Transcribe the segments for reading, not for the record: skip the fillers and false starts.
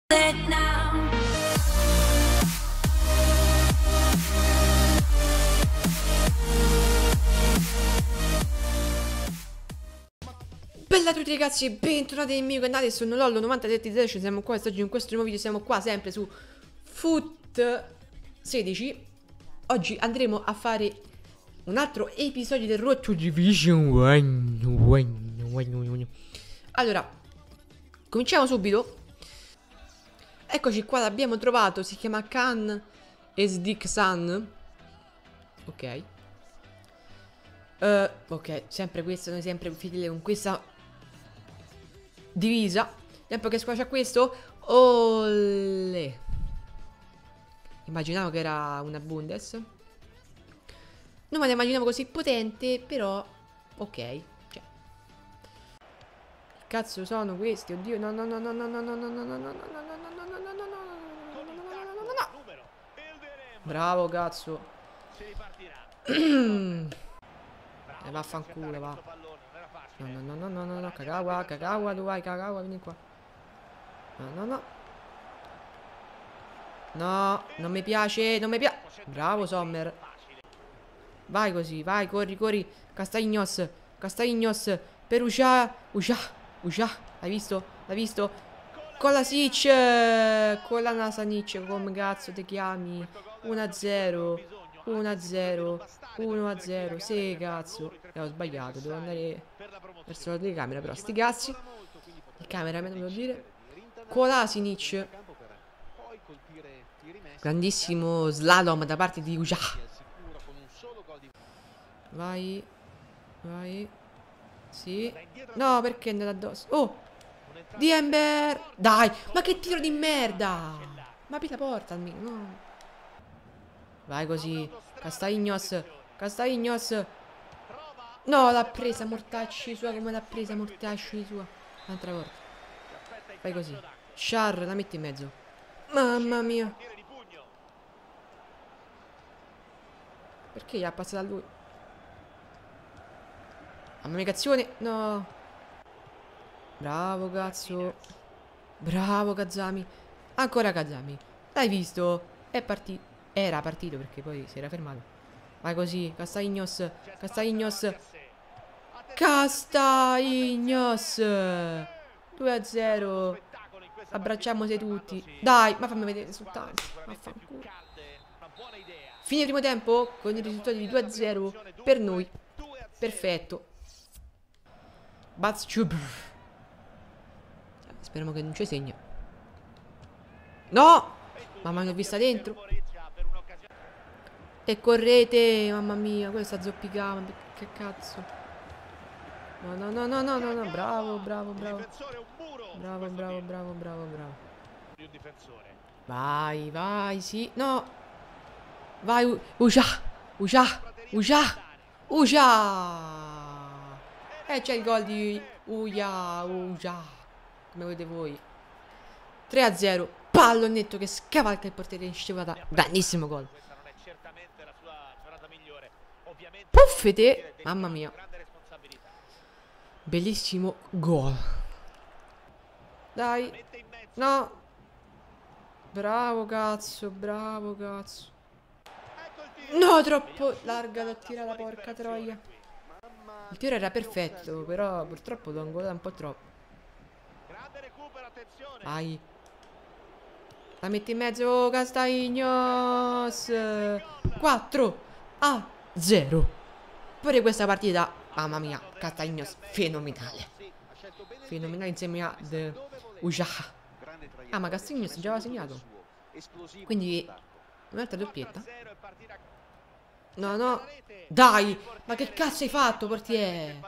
Bella a tutti ragazzi, bentornati nel mio canale, sono Lollo97, siamo qua oggi in questo nuovo video, siamo qua sempre su Foot 16. Oggi andremo a fare un altro episodio del Road to Division 1. Allora, cominciamo subito. Eccoci qua, l'abbiamo trovato, si chiama Khan Esdik-san. Ok. Ok, sempre questo, noi sempre fedeli con questa divisa. Tempo che squadra c'ha questo. Olle. Immaginavo che era una Bundes. Non me la immaginavo così potente, però ok. Cioè, che cazzo sono questi? Oddio, no, no, no, no, no, no, no, no, no, no, no, no, no, no, no, no. Bravo, cazzo. Vaffanculo, va. No, no, no, no, no, no, no, Kagawa, Kagawa, dove vai, Kagawa, vieni qua. No, no, no. No, non mi piace, non mi piace. Bravo, Sommer. Vai così, vai, corri, corri. Castagnos, Castagnos, per Usha, hai visto? L'hai visto? Kolasic, con la Nasanic, come cazzo ti chiami? 1-0, 1-0, 1-0, sì, cazzo. Ho sbagliato, devo andare verso la telecamera, però sti cazzi. Il cameraman, devo dire. Kolasinic. Grandissimo slalom da parte di Usha. Vai. Vai. Sì. No, perché andare addosso? Oh! Diember! Dai! Ma che tiro di merda! Ma apri la porta almeno, no. Vai così. Castagnos. Castagnos. No, l'ha presa Mortacci sua. Come l'ha presa Mortacci sua? Un'altra volta. Fai così. Char, la metti in mezzo. Mamma mia. Perché gli ha passato a lui? Ammigazione. No. Bravo, cazzo. Bravo, Kazami. Ancora Kazami. L'hai visto? È partito. Era partito perché poi si era fermato. Vai così. Castagnos. Castagnos. Castagnos. 2-0. Abbracciamoci tutti. Dai, ma fammi vedere il risultato. Vaffanculo. Fine primo tempo con il risultato di 2-0 per noi. Perfetto. Bazchub. Speriamo che non ci segna. No! Mamma mia, l'ho vista dentro. E correte. Mamma mia, questa zoppicava. Che cazzo. No, no, no, no, no, no, no. Bravo, bravo, bravo. Bravo, bravo, bravo, bravo, bravo. Vai, vai, sì. No. Vai, Usha. Usha. Usha. Usha. E c'è il gol di Uya. Usha. Come vedete voi. 3-0. Pallonetto che scavalca il portiere in scivolata. Grandissimo gol. Puffete. Mamma mia. Bellissimo gol. Dai. No. Bravo cazzo. Bravo cazzo. No, troppo larga da tirare la porca troia. Il tiro era perfetto, però purtroppo l'ho angolato un po' troppo. Vai. La metti in mezzo, Castagnos. 4-0. Pure questa partita, mamma mia, Castagnos fenomenale. Fenomenale insieme a Usha. Ah, ma Castagnos già aveva segnato. Quindi un'altra doppietta. No, no. Dai, ma che cazzo hai fatto, portiere?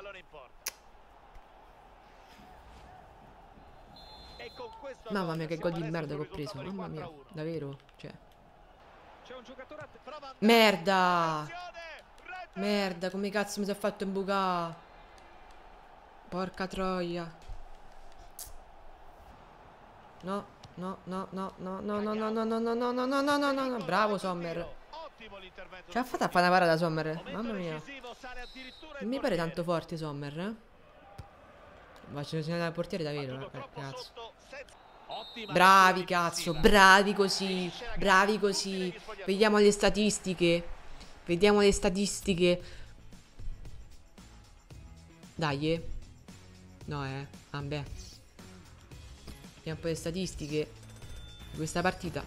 Mamma mia, che gol di merda che ho preso. Mamma mia, davvero. Cioè. Merda. Merda, come cazzo mi si è fatto imbucare? Porca troia. No, no, no, no, no, no, no, no, no, no, no, no, no, no, no, no, no. Bravo Sommer. Ce l'ha fatta a fare una parata Sommer. Mamma mia. Non mi pare tanto forte Sommer, eh? Ma ce ne sono da portiere davvero, cazzo. Bravi, cazzo, bravi così. Bravi così. Vediamo le statistiche. Vediamo le statistiche. Dai, no, vabbè. Vediamo un po' le statistiche di questa partita.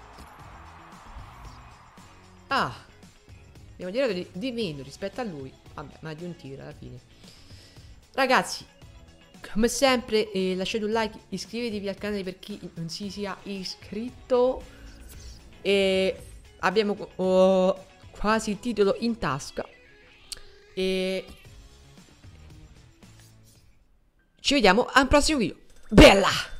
Ah, abbiamo tirato di meno rispetto a lui. Vabbè, ma di un tiro alla fine. Ragazzi, come sempre, lasciate un like, iscrivetevi al canale per chi non si sia iscritto. E abbiamo quasi il titolo in tasca. E ci vediamo al prossimo video. Bella!